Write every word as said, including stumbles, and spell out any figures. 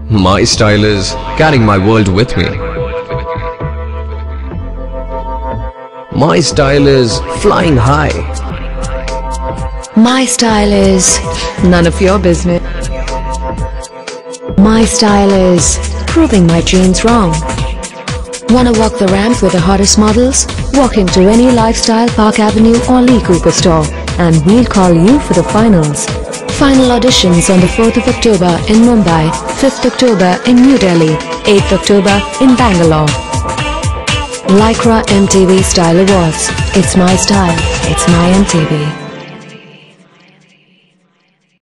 My style is carrying my world with me. My style is flying high. My style is none of your business. My style is proving my dreams wrong. Wanna walk the ramp with the hottest models? Walk into any Lifestyle Park Avenue or Lee Cooper store and we'll call you for the finals. Final auditions on the fourth of October in Mumbai, fifth October in New Delhi, eighth October in Bangalore. Lycra M T V Style Awards. It's my style, it's my M T V.